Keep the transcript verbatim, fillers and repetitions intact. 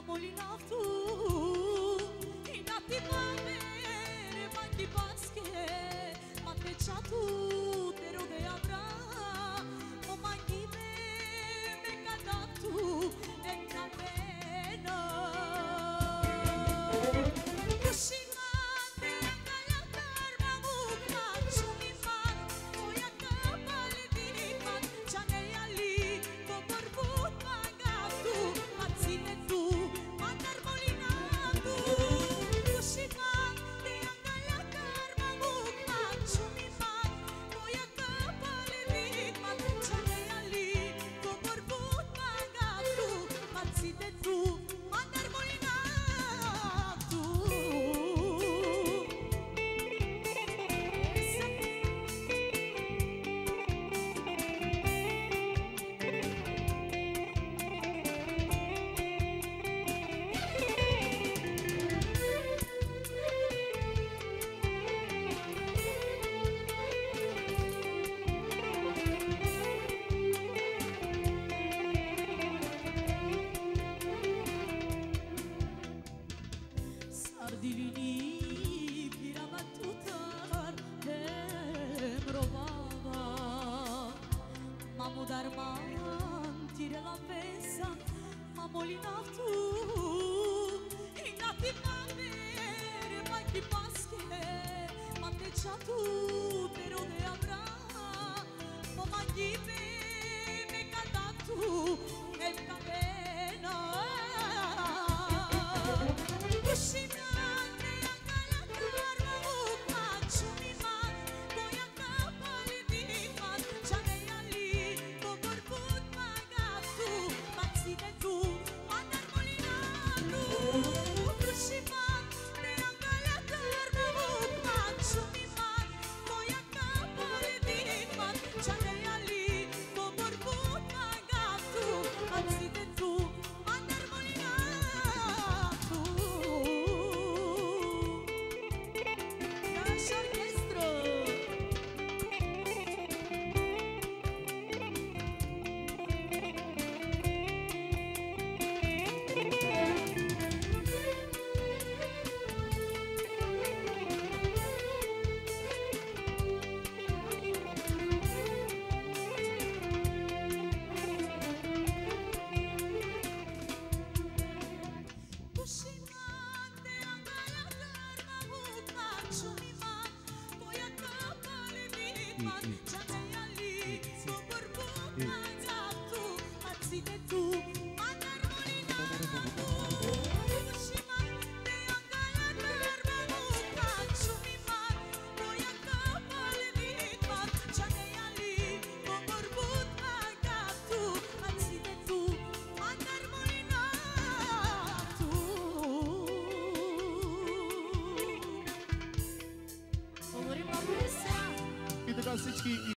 Mamolina tu, inati mamere, mandi basche, ma te c'ha tu, te rode avrà, o mangi me, me cadatu, e capena. Gushin mate, angala karma mukha, chumi man, oya kapale diniman, chane ali, kobor but magatu, matsine tu. Dilini pirava tutar hem robava Mamu darman tire la pesa Mamolina tu Inati mamere mai chi pasche Ma te c'ha tu però ne avrà Ma mangi me me cadatu e capena Gushin Klasički